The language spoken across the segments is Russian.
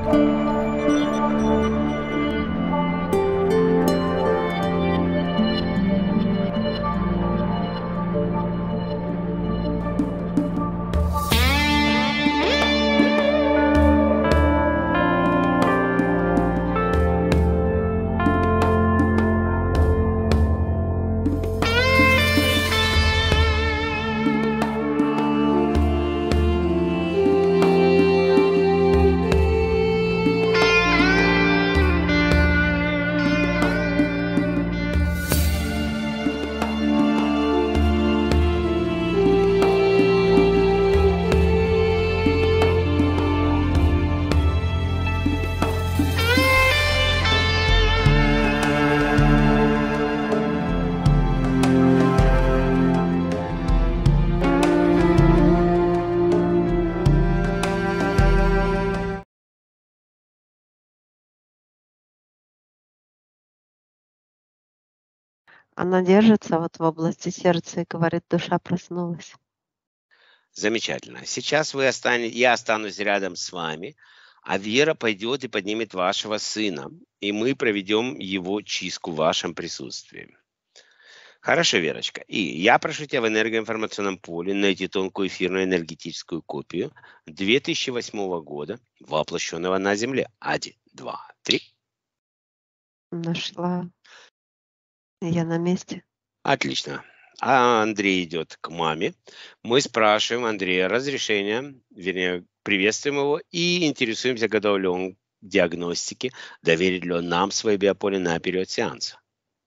Она держится вот в области сердца и говорит, душа проснулась. Замечательно. Сейчас я останусь рядом с вами, а Вера пойдет и поднимет вашего сына, и мы проведем его чистку в вашем присутствии. Хорошо, Верочка. И я прошу тебя в энергоинформационном поле найти тонкую эфирную энергетическую копию 2008 года, воплощенного на Земле. 1, 2, 3. Нашла. Я на месте. Отлично. А Андрей идет к маме. Мы спрашиваем Андрея разрешения, вернее, приветствуем его и интересуемся, готов ли он к диагностике, доверит ли он нам свое биополе на период сеанса.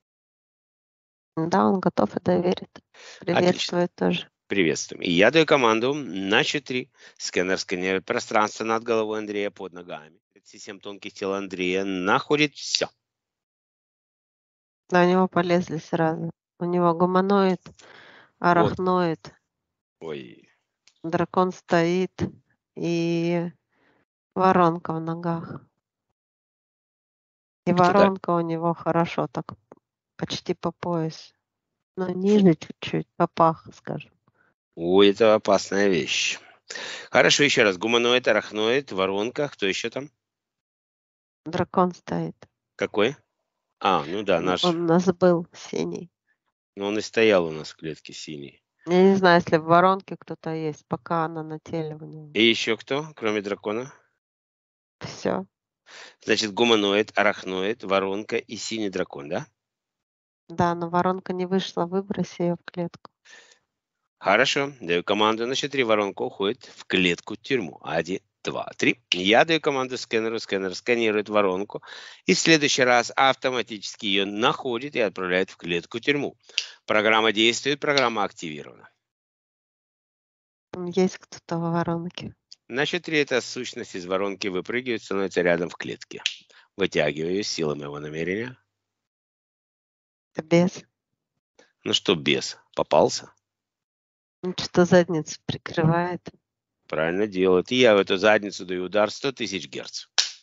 Да, он готов и доверит. Приветствует тоже. Приветствуем. И я даю команду на счет 3. Сканер сканирует пространство над головой Андрея, под ногами. 37 тонких тел Андрея находит все. На него полезли сразу. У него гуманоид, арахноид, Ой. дракон стоит и воронка в ногах. И воронка у него хорошо, так почти по пояс. Но ниже чуть-чуть, по пах, скажем. Ой, это опасная вещь. Хорошо, еще раз. Гуманоид, арахноид, воронка. Кто еще там? Дракон стоит. Какой? Ну да, наш. Он у нас был синий. Но он и стоял у нас в клетке синий. Я не знаю, если в воронке кто-то есть, пока она на теле у него. И еще кто, кроме дракона? Все. Значит, гуманоид, арахноид, воронка и синий дракон, да? Да, но воронка не вышла, выброси ее в клетку. Хорошо, даю команду на счет 3. Воронка уходит в клетку-тюрьму. 1, 2, 3. Я даю команду сканеру, сканер сканирует воронку. И в следующий раз автоматически ее находит и отправляет в клетку-тюрьму. Программа действует, программа активирована. Есть кто-то в воронке. На счет 3 эта сущность из воронки выпрыгивает, становится рядом в клетке. Вытягиваю силы моего намерения. Это без. Ну что без? Попался? Ну, что задницу прикрывает. Правильно делает. И я в эту задницу даю удар 100 тысяч герц.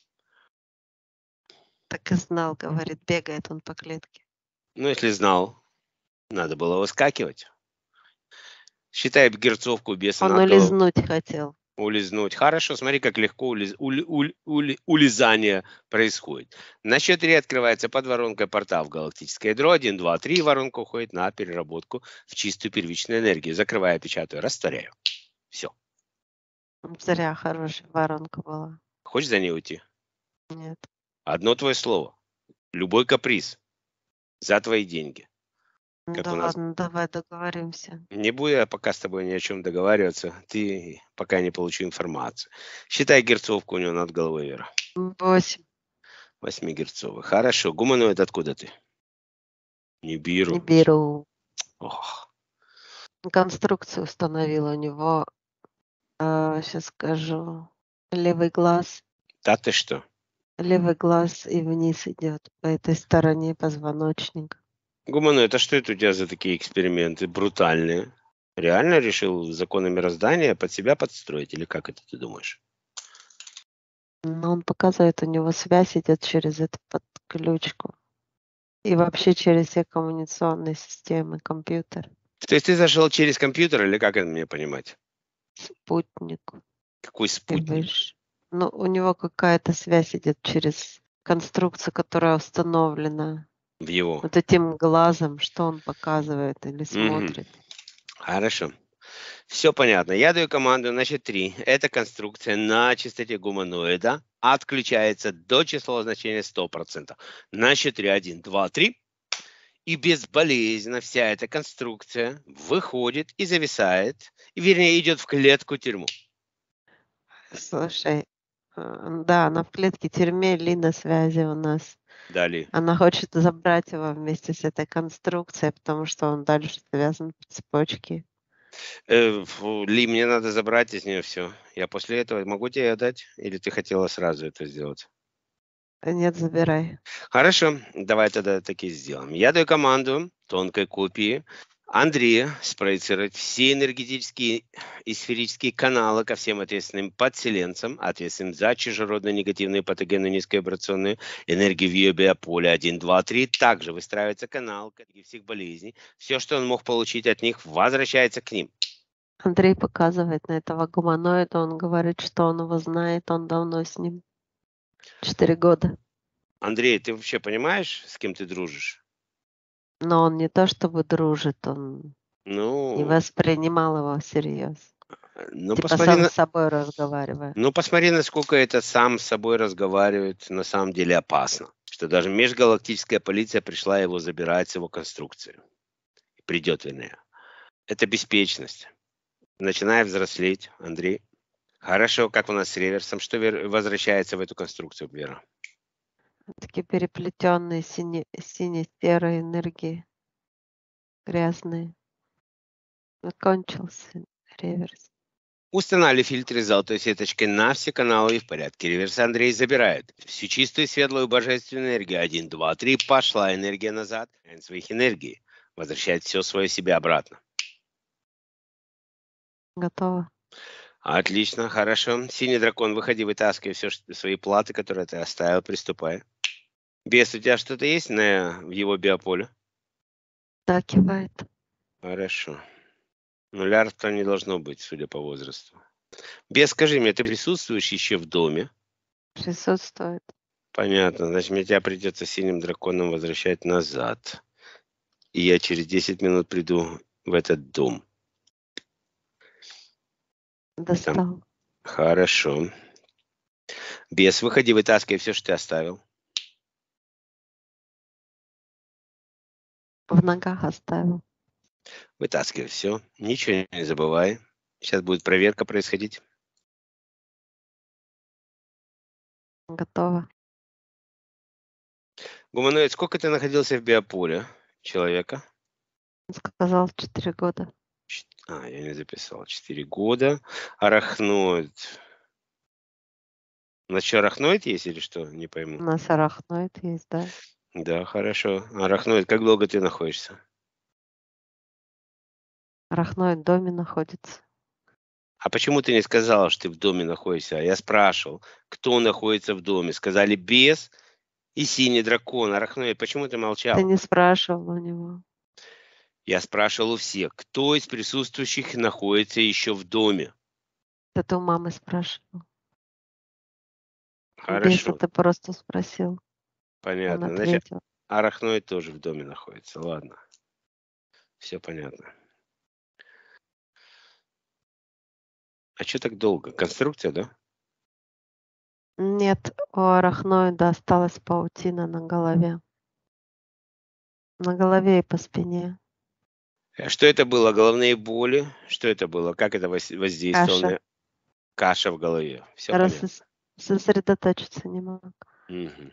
Так и знал, говорит, бегает он по клетке. Ну, если знал, надо было выскакивать. Считай герцовку беса. Он улизнуть хотел. Улизнуть. Хорошо, смотри, как легко улизание происходит. На счет 3 открывается под воронкой портал в галактическое ядро. 1, 2, 3. Воронка уходит на переработку в чистую первичную энергию. Закрываю, печатаю, растворяю. Все. Зря хорошая воронка была. Хочешь за ней уйти? Нет. Одно твое слово. Любой каприз. За твои деньги. Да ладно, давай договоримся. Не буду я пока с тобой ни о чем договариваться. Ты пока не получу информацию. Считай герцовку у него над головой, Вера. 8. 8 герцовых. Хорошо. Гуманоид, откуда ты? Не беру. Не беру. Ох. Конструкцию установила у него. Сейчас скажу. Левый глаз. Да ты что? Левый глаз и вниз идет по этой стороне позвоночника. Гуманоид, а что это у тебя за такие эксперименты брутальные? Реально решил законы мироздания под себя подстроить? Или как это ты думаешь? Ну, он показывает, у него связь идет через эту подключку. И вообще через все коммуникационные системы, компьютер. То есть ты зашел через компьютер или как это мне понимать? Спутник. Какой спутник? Ну, у него какая-то связь идет через конструкцию, которая установлена в его. вот этим глазом, что он показывает или Мгм. смотрит. Хорошо. Все понятно. Я даю команду на счет 3. Эта конструкция на частоте гуманоида отключается до числового значения 100%. На счет 3. 1, 2, 3. И безболезненно вся эта конструкция выходит и зависает, и, вернее, идет в клетку тюрьму. Слушай, да, она в клетке тюрьме Лина связи у нас. Далее. Она хочет забрать его вместе с этой конструкцией, потому что он дальше связан по цепочке. Ли, мне надо забрать из нее все. Я после этого могу тебе отдать? Или ты хотела сразу это сделать? Нет, забирай. Хорошо, давай тогда таки сделаем. Я даю команду тонкой копии Андрея спроецировать все энергетические и сферические каналы ко всем ответственным подселенцам, ответственным за чужеродные негативные патогенные низковибрационные энергии в ее биополе 1, 2, 3. Также выстраивается канал всех болезней. Все, что он мог получить от них, возвращается к ним. Андрей показывает на этого гуманоида, он говорит, что он его знает, он давно с ним. 4 года. Андрей, ты вообще понимаешь, с кем ты дружишь? Но он не то чтобы дружит, он не Ну, воспринимал его всерьез. ну Типа посмотри сам на, с собой разговаривая. Ну, посмотри, насколько это сам с собой разговаривает, на самом деле опасно. Что даже межгалактическая полиция пришла его забирать с его конструкции. Придет, вернее. Это беспечность. Начиная взрослеть, Андрей. Хорошо, как у нас с реверсом. Что возвращается в эту конструкцию, Вера? Такие переплетенные сине-серые энергии, грязные. Закончился реверс. Устанавливали фильтры с золотой сеточкой на все каналы и в порядке. Реверс Андрей забирает всю чистую, светлую, божественную энергию. 1, 2, 3. Пошла энергия назад. Своих энергий. Возвращает все свое себе обратно. Готово. Отлично, хорошо. Синий дракон, выходи, вытаскивай все свои платы, которые ты оставил, приступай. Бес, у тебя что-то есть в его биополе? Да, кивает. Хорошо. Нулярства не должно быть, судя по возрасту. Бес, скажи мне, ты присутствуешь еще в доме? Присутствует. Понятно, значит, мне тебя придется синим драконом возвращать назад. И я через 10 минут приду в этот дом. Там. Достал. Хорошо. Бес, выходи, вытаскивай все, что ты оставил. В ногах оставил. Вытаскивай все. Ничего не забывай. Сейчас будет проверка происходить. Готово. Гуманоид, сколько ты находился в биополе человека? Он сказал 4 года. Я не записал. 4 года. Арахноид. У нас что, арахноид есть или что? Не У пойму. нас арахноид есть, да. Да, хорошо. Арахноид, как долго ты находишься? Арахноид в доме находится. А почему ты не сказала, что ты в доме находишься? Я спрашивал, кто находится в доме. Сказали бес и синий дракон. Арахноид, почему ты Ты молчал? не спрашивал у него. Я спрашивал у всех, кто из присутствующих находится еще в доме. Это у мамы спрашивал. Беса Хорошо, ты просто спросил. Он понятно. Значит, ответил. арахноид тоже в доме находится. Ладно, все понятно. А что так долго? Конструкция, да? Нет, у арахноида осталась паутина на голове. На голове и по спине. Что это было? Головные боли? Что это было? Как это воздействовало? Каша. Каша в голове. Все понятно. Сосредоточиться не мог. Мгм.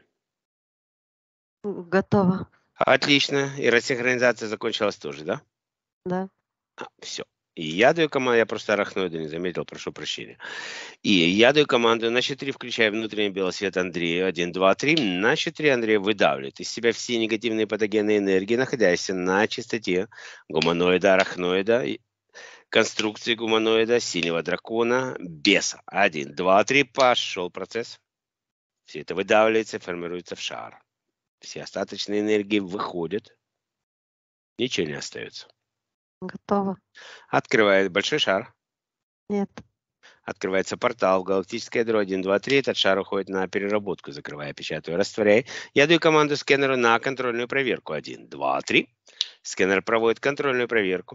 Готово. Отлично. И рассинхронизация закончилась тоже, да? Да. Все. И я даю команду, я просто арахноида не заметил, прошу прощения. И я даю команду на счет 3, включая внутренний белый свет Андрея. 1, 2, 3. На счет 3 Андрей выдавливает из себя все негативные патогенные энергии, находящиеся на частоте гуманоида, арахноида, конструкции гуманоида, синего дракона, беса. 1, 2, 3. Пошел процесс. Все это выдавливается, формируется в шар. Все остаточные энергии выходят. Ничего не остается. Готово. Открывает большой шар. Нет. Открывается портал в галактическое ядро 1, 2, 3. Этот шар уходит на переработку. Закрывая, печатаю, растворяй. Я даю команду скэнеру на контрольную проверку. 1, 2, 3. Скэнер проводит контрольную проверку.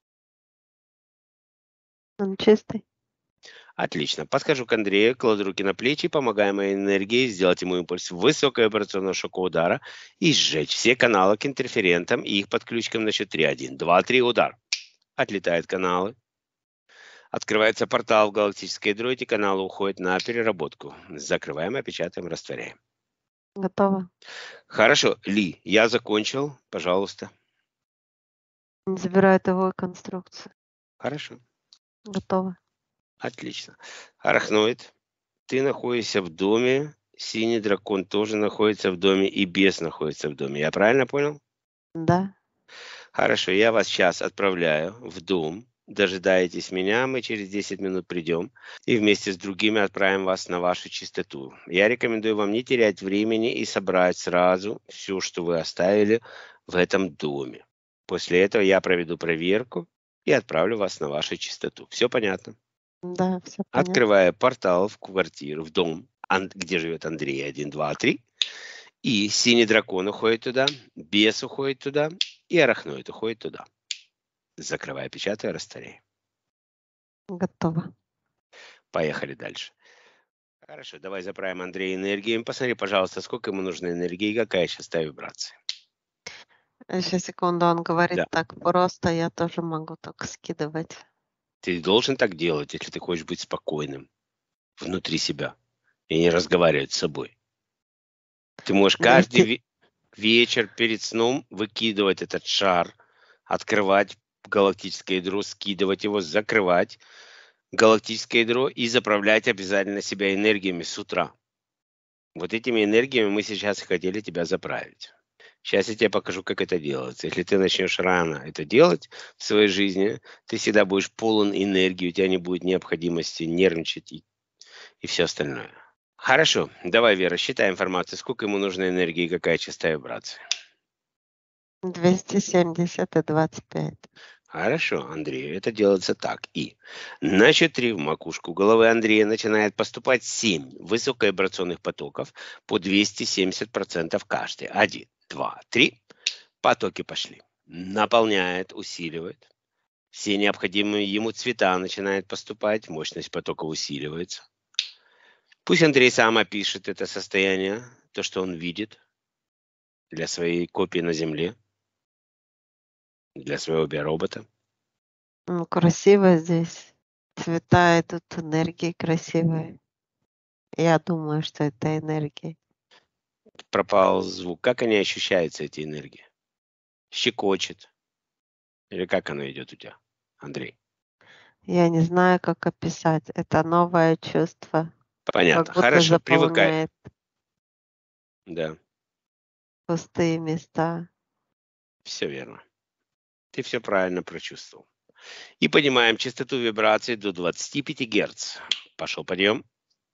Он чистый. Отлично. Подхожу к Андрею, кладу руки на плечи, помогая моей энергии сделать ему импульс высоковибрационного шокового удара и сжечь все каналы к интерферентам и их подключкам на счет 3. 1, 2, 3. Удар. Отлетают каналы. Открывается портал в галактической ядро, эти каналы уходят на переработку. Закрываем, опечатаем, растворяем. Готово. Хорошо, Ли, я закончил. Пожалуйста. Забираю его конструкцию. Хорошо. Готово. Отлично. Арахноид, ты находишься в доме, синий дракон тоже находится в доме и бес находится в доме. Я правильно понял? Да. Хорошо, я вас сейчас отправляю в дом. Дожидаетесь меня, мы через 10 минут придем и вместе с другими отправим вас на вашу чистоту. Я рекомендую вам не терять времени и собрать сразу все, что вы оставили в этом доме. После этого я проведу проверку и отправлю вас на вашу чистоту. Все понятно? Да, все понятно. Открывая портал в квартиру, в дом, где живет Андрей, 1, 2, 3. И синий дракон уходит туда, бес уходит туда, и арахноид уходит туда. Закрывая, печатаю, растворяй. Готово. Поехали дальше. Хорошо, давай заправим Андрея энергией. Посмотри, пожалуйста, сколько ему нужно энергии и какая сейчас та вибрация. Сейчас, секунду, он говорит Да. так просто, я тоже могу так скидывать. Ты должен так делать, если ты хочешь быть спокойным внутри себя и не разговаривать с собой. Ты можешь каждый вечер перед сном выкидывать этот шар, открывать галактическое ядро, скидывать его, закрывать галактическое ядро и заправлять обязательно себя энергиями с утра. Вот этими энергиями мы сейчас хотели тебя заправить. Сейчас я тебе покажу, как это делается. Если ты начнешь рано это делать в своей жизни, ты всегда будешь полон энергии, у тебя не будет необходимости нервничать и все остальное. Хорошо, давай, Вера, считай информацию, сколько ему нужно энергии и какая частота вибрации. 270 и 25. Хорошо, Андрей, это делается так. И на счет 3 в макушку головы Андрея начинает поступать 7 высоковибрационных потоков по 270% каждый. 1, 2, 3. Потоки пошли. Наполняет, усиливает. Все необходимые ему цвета начинают поступать, мощность потока усиливается. Пусть Андрей сам опишет это состояние, то, что он видит для своей копии на Земле, для своего биоробота. Ну, красиво здесь. Цвета идут, энергии красивые. Я думаю, что это энергия. Пропал звук. Как они ощущаются, эти энергии? Щекочет? Или как оно идет у тебя, Андрей? Я не знаю, как описать. Это новое чувство. Понятно. Как будто Хорошо, привыкай. заполняет Да, пустые места. все верно. Ты все правильно прочувствовал. И поднимаем частоту вибрации до 25 Гц. Пошел подъем.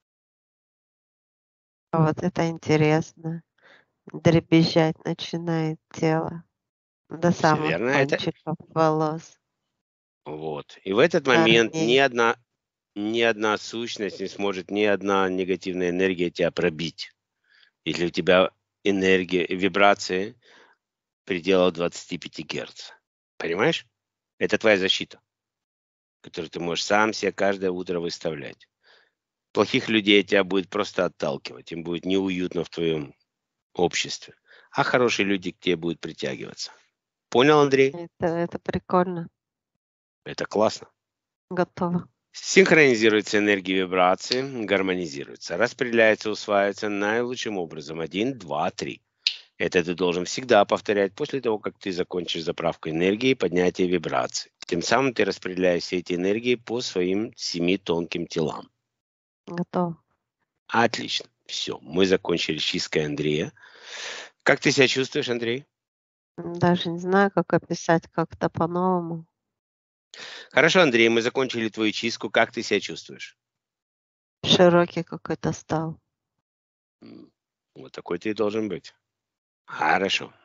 А вот это интересно. Дребезжать начинает тело до Все самых верно. Это кончиков волос, вот. И в этот момент корней. ни одна сущность не сможет, ни одна негативная энергия тебя пробить. Если у тебя энергия, вибрации пределов 25 Гц. Понимаешь? Это твоя защита, которую ты можешь сам себе каждое утро выставлять. Плохих людей тебя будет просто отталкивать, им будет неуютно в твоем обществе. А хорошие люди к тебе будут притягиваться. Понял, Андрей? Это прикольно. Это классно. Готово. Синхронизируется энергия вибрации, гармонизируется, распределяется, усваивается наилучшим образом. 1, 2, 3. Это ты должен всегда повторять после того, как ты закончишь заправку энергии и поднятие вибраций. Тем самым ты распределяешь все эти энергии по своим 7 тонким телам. Готово. Отлично. Все, мы закончили с чисткой Андрея. Как ты себя чувствуешь, Андрей? Даже не знаю, как описать как-то по-новому. Хорошо, Андрей, мы закончили твою чистку. Как ты себя чувствуешь? Широкий какой-то стал. Вот такой ты и должен быть. Хорошо.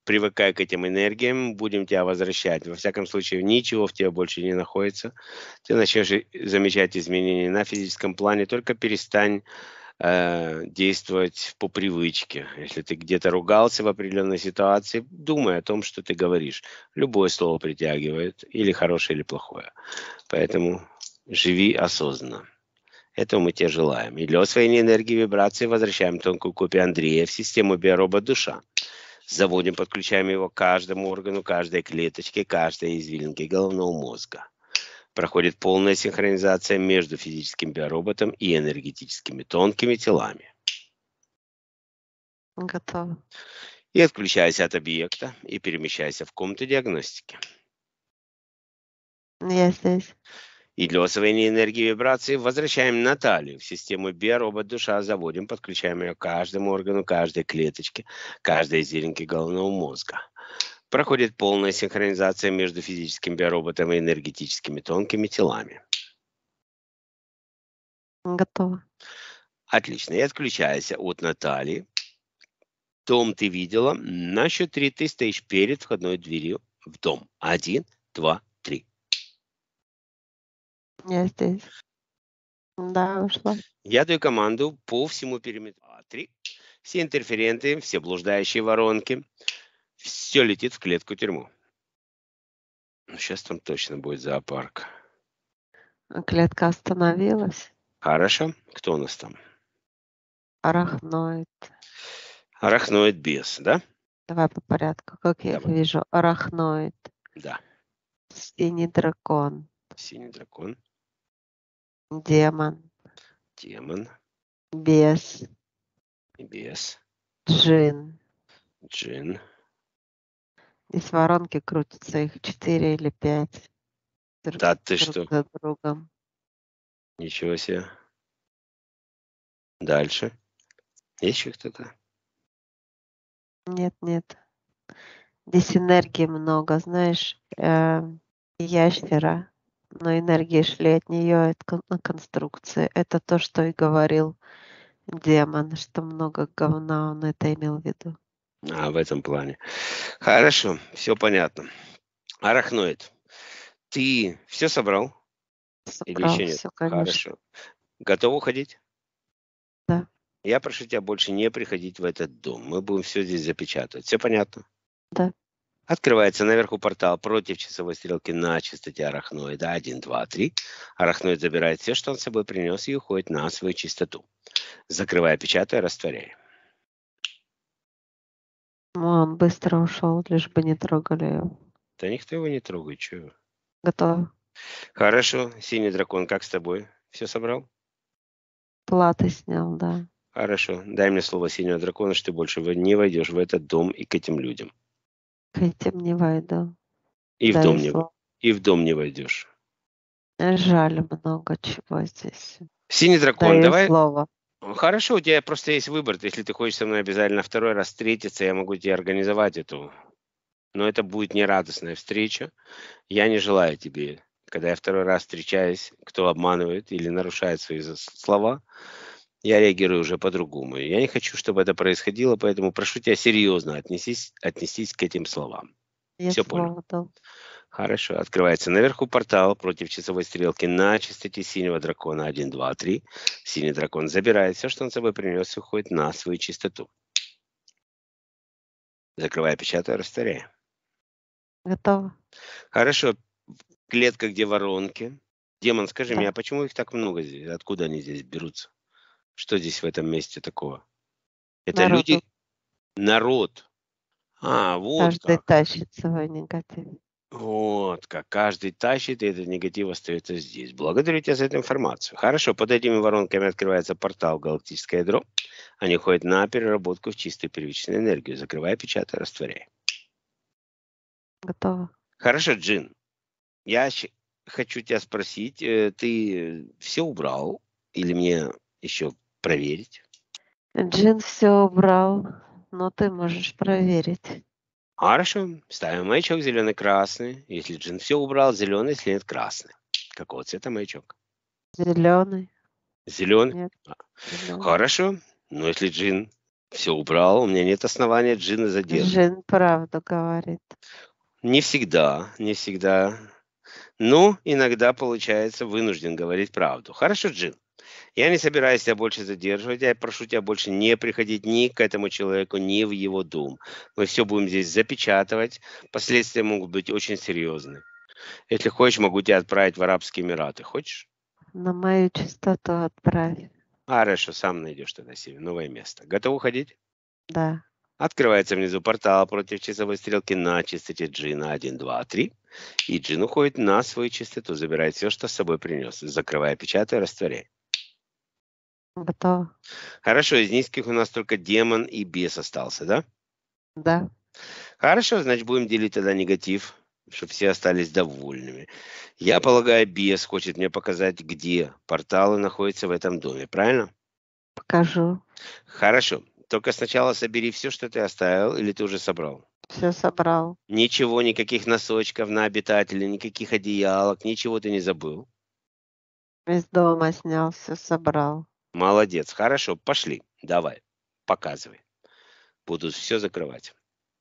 привыкай к этим энергиям, будем тебя возвращать. Во всяком случае, ничего в тебе больше не находится. Ты начнешь замечать изменения на физическом плане, только перестань действовать по привычке. Если ты где-то ругался в определенной ситуации, думай о том, что ты говоришь. Любое слово притягивает, или хорошее, или плохое. Поэтому живи осознанно. Этого мы тебе желаем. И для освоения энергии вибрации возвращаем тонкую копию Андрея в систему биоробот душа. Заводим, подключаем его к каждому органу, каждой клеточке, каждой извилинке головного мозга. Проходит полная синхронизация между физическим биороботом и энергетическими тонкими телами. Готово. И отключайся от объекта и перемещайся в комнату диагностики. Я здесь. И для освоения энергии вибрации возвращаем Наталью в систему биоробот душа, заводим, подключаем ее к каждому органу, каждой клеточке, каждой извилинке головного мозга. Проходит полная синхронизация между физическим биороботом и энергетическими тонкими телами. Готово. Отлично. И отключайся от Натальи. Дом ты видела. На счет 3 ты стоишь перед входной дверью в дом. 1, 2, 3. Я здесь. Да, ушла. Я даю команду по всему периметру. 2, 3. Все интерференты, все блуждающие воронки. Все летит в клетку-тюрьму. Сейчас там точно будет зоопарк. Клетка остановилась. Хорошо. Кто у нас там? Арахноид. Арахноид бес, да? Давай по порядку. Как я их Давай. вижу? Арахноид. Да. Синий дракон. Синий дракон. Демон. Демон. Бес. Бес. Джин. Джин. Здесь воронки крутятся, их 4 или 5. Да ты что? За другом. Ничего себе. Дальше. Есть еще кто-то? Нет, нет. Здесь энергии много, знаешь, ящера, но энергии шли от нее, от конструкции. Это то, что и говорил демон, что много говна, он это имел в виду. В этом плане. Хорошо, все понятно. Арахноид, ты все собрал? Или Собрал еще нет? все, конечно. Хорошо. Готов уходить? Да. Я прошу тебя больше не приходить в этот дом. Мы будем все здесь запечатывать. Все понятно? Да. Открывается наверху портал против часовой стрелки на частоте арахноида 1, 2, 3. Арахноид забирает все, что он с собой принес, и уходит на свою чистоту. Закрывая, печатая, растворяя. Он быстро ушел, лишь бы не трогали его. Да никто его не трогает, чего? Готово. Хорошо. Синий дракон, как с тобой? Все собрал? Платы снял, да. Хорошо. Дай мне слово синего дракона, что ты больше не войдешь в этот дом и к этим людям. К этим не войду. И в Дай дом не, слово. и в дом не войдешь. Жаль, много чего здесь. Синий дракон, Даю давай. слово. Хорошо, у тебя просто есть выбор. Если ты хочешь со мной обязательно второй раз встретиться, я могу тебе организовать эту. Но это будет нерадостная встреча. Я не желаю тебе, когда я второй раз встречаюсь, кто обманывает или нарушает свои слова, я реагирую уже по-другому. Я не хочу, чтобы это происходило, поэтому прошу тебя серьезно отнестись к этим словам. Я Все понял? слово дал. Хорошо. Открывается наверху портал против часовой стрелки на частоте синего дракона 1, 2, 3. Синий дракон забирает все, что он с собой принес, и уходит на свою чистоту. Закрывая, печатая, растворяя. Готово. Хорошо. Клетка, где воронки. Демон, скажи Да. мне, а почему их так много здесь? Откуда они здесь берутся? Что здесь в этом месте такого? Это Народу. люди? Народ. Вот Каждый как. тащит свой негатив. Вот как. Каждый тащит, и этот негатив остается здесь. Благодарю тебя за эту информацию. Хорошо, под этими воронками открывается портал в галактическое ядро. Они ходят на переработку в чистую первичную энергию, закрывая, печатая, растворяя. Готово. Хорошо, Джин. Я хочу тебя спросить, ты все убрал или мне еще проверить? Джин все убрал, но ты можешь проверить. Хорошо, ставим маячок зеленый-красный. Если Джин все убрал, зеленый, если нет, красный. Какого цвета маячок? Зеленый. Зеленый? Нет. Зеленый. Хорошо. Но если Джин Все убрал, у меня нет основания джинна задерживать. Джин правду говорит. Не всегда, не всегда. Но иногда получается вынужден говорить правду. Хорошо, Джин. Я не собираюсь тебя больше задерживать. Я прошу тебя больше не приходить ни к этому человеку, ни в его дом. Мы все будем здесь запечатывать. Последствия могут быть очень серьезны. Если хочешь, могу тебя отправить в Арабские Эмираты. Хочешь? На мою частоту отправь. Хорошо, сам найдешь тогда себе новое место. Готов уходить? Да. Открывается внизу портал против часовой стрелки на частоте Джина 1, 2, 3. И Джин уходит на свою частоту, забирает все, что с собой принес, закрывая, печатая, растворяя. Готово. Хорошо, из низких у нас только демон и бес остался, да? Да. Хорошо, значит, будем делить тогда негатив, чтобы все остались довольными. Я полагаю, бес хочет мне показать, где порталы находятся в этом доме, правильно? Покажу. Хорошо. Только сначала собери все, что ты оставил, или ты уже собрал? Все собрал. Ничего, никаких носочков на обитателя, никаких одеялок, ничего ты не забыл. Из дома снял, все собрал. Молодец, хорошо, пошли, давай, показывай. Буду все закрывать.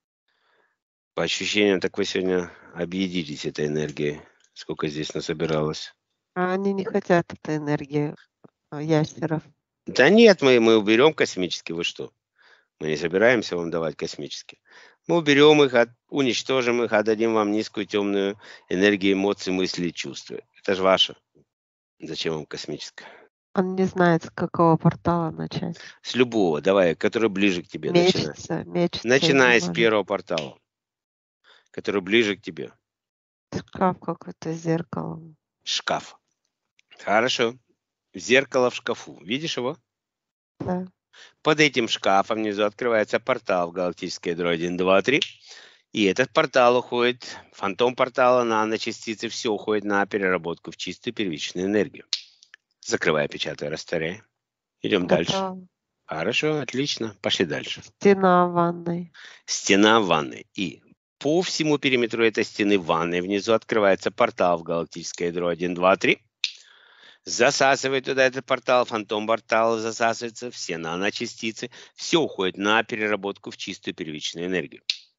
По ощущениям, так вы сегодня объедитесь этой энергией, сколько здесь насобиралось. А они не хотят этой энергии ящеров. Да нет, мы уберем космические, вы что? Мы не собираемся вам давать космические. Мы уберем их, уничтожим их, отдадим вам низкую темную энергию эмоций, мыслей и чувств. Это же ваше. Зачем вам космическое? Он не знает, с какого портала начать. С любого, давай, который ближе к тебе, начинай. Мечется и Начиная не с может. первого портала, который ближе к тебе. Шкаф какой-то с зеркалом. Шкаф. Хорошо. Зеркало в шкафу. Видишь его? Да. Под этим шкафом внизу открывается портал в галактическое ядро 1, 2, 3. И этот портал уходит, фантом портала, наночастицы, все уходит на переработку в чистую первичную энергию. Закрывай, печатай, растворяй. Идем дальше. Готово. Хорошо, отлично. Пошли дальше. Стена в ванной. Стена ванной. И по всему периметру этой стены ванной внизу открывается портал в галактическое ядро 1, 2, 3. Засасывает туда этот портал, фантом портала засасывается, все наночастицы, все уходит на переработку в чистую первичную энергию.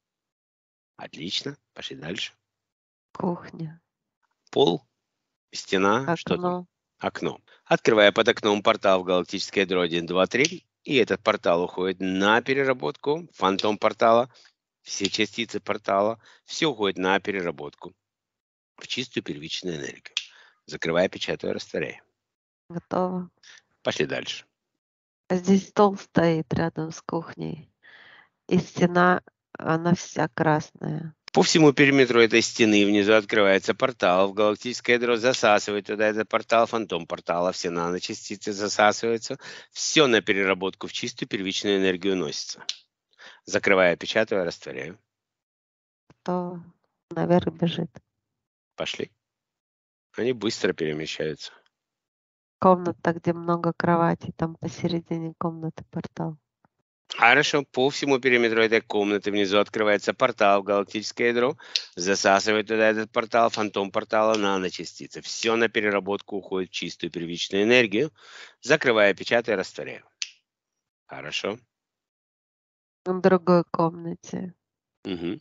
Отлично, пошли дальше. Кухня. Пол, стена, что там? Окно. Окно. Открывая под окном портал в галактическое ядро 1, 2, 3, и этот портал уходит на переработку, фантом портала, все частицы портала, все уходит на переработку в чистую первичную энергию. Закрывая, печатая, растворяя. Готово. Пошли дальше. Здесь стол стоит рядом с кухней. И стена, она вся красная. По всему периметру этой стены внизу открывается портал в галактическое ядро, засасывает туда этот портал, фантом портала, все наночастицы засасываются, все на переработку в чистую первичную энергию носится. Закрывая, печатаю, растворяю. Готово. Наверх бежит. Пошли. Они быстро перемещаются. Комната, где много кроватей, там посередине комнаты портал. Хорошо, по всему периметру этой комнаты внизу открывается портал в галактическое ядро, засасывает туда этот портал, фантом портала, наночастицы. Все на переработку уходит в чистую первичную энергию. Закрывая, печатаю, растворяю. Хорошо. В другой комнате. Угу.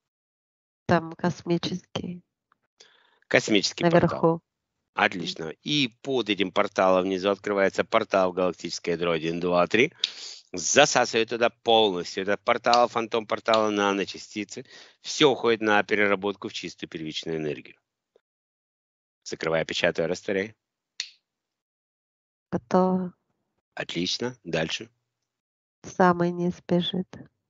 Там космический. Космический портал. Наверху. Отлично. И под этим порталом внизу открывается портал в галактическое ядро 1, 2, 3. Засасывает туда полностью этот портал, фантом портала, наночастицы. Все уходит на переработку в чистую первичную энергию. Закрывая, печатаю, растворяй. Готово. Отлично. Дальше. Самый низ бежит.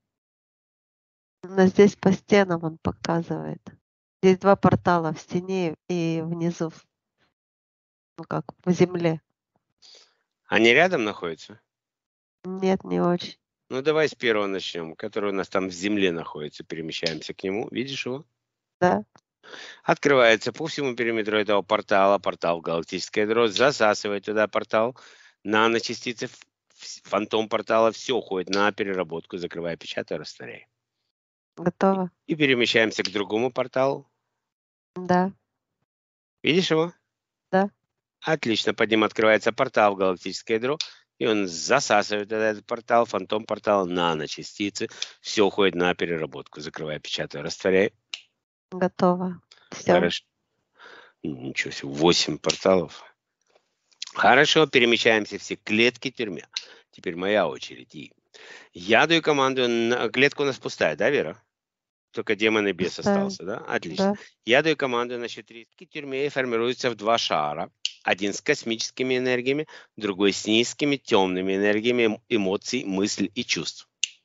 Но здесь по стенам он показывает. Здесь два портала в стене и внизу, ну как, в земле. Они рядом находятся? Нет, не очень. Ну, давай с первого начнем, который у нас там в земле находится. Перемещаемся к нему. Видишь его? Да? Открывается по всему периметру этого портала, портал в галактическое ядро, засасывает туда портал, наночастицы, фантом портала, все уходит на переработку, закрывая, печатая, растворяя. Готово? И перемещаемся к другому порталу. Да. Видишь его? Да. Отлично, под ним открывается портал в галактическое ядро, и он засасывает этот портал, фантом портал, наночастицы, все уходит на переработку. Закрывай, печатай, растворяй. Готово. Все. Хорошо. Ничего себе, 8 порталов. Хорошо, перемещаемся все клетки тюрьме. Теперь моя очередь. И я даю команду, клетка у нас пустая, да, Вера? Только демон и бес Пустая. остался, да? Отлично. Да. Я даю команду на счет 3. Тюрьме формируется в 2 шара. Один с космическими энергиями, другой с низкими темными энергиями эмоций, мыслей и чувств.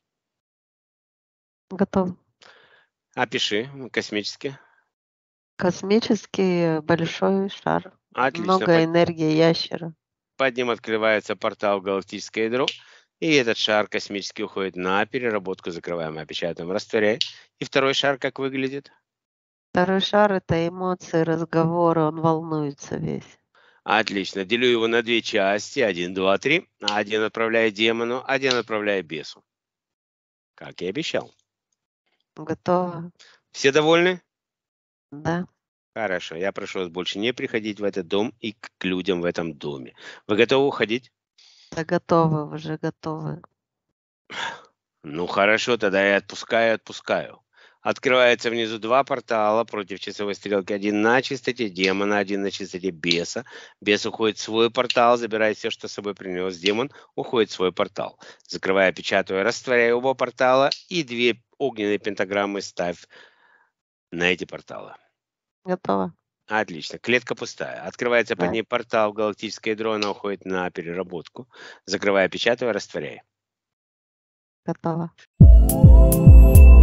Готово. Опиши космически. Космический большой шар. Отлично. Много энергии ящера. Под ним открывается портал в галактическое ядро, и этот шар космический уходит на переработку, закрываем, опечатаем, растворяем. И второй шар как выглядит? Второй шар — это эмоции, разговоры, он волнуется весь. Отлично. Делю его на 2 части. 1, 2, 3. Один отправляю демону, один отправляю бесу. Как и обещал. Готово. Все довольны? Да. Хорошо. Я прошу вас больше не приходить в этот дом и к людям в этом доме. Вы готовы уходить? Да готовы, уже готовы. Ну хорошо, тогда я отпускаю. Открывается внизу 2 портала против часовой стрелки. Один на чистоте демона, один на чистоте беса. Бес уходит в свой портал, забирает все, что с собой принес. Демон уходит в свой портал. Закрывая, печатаю, растворяю оба портала. И 2 огненные пентаграммы ставь на эти порталы. Готово. Отлично. Клетка пустая. Открывается под Да. ней портал в галактическое ядро, она уходит на переработку. Закрывая, печатаю, растворяю. Готово.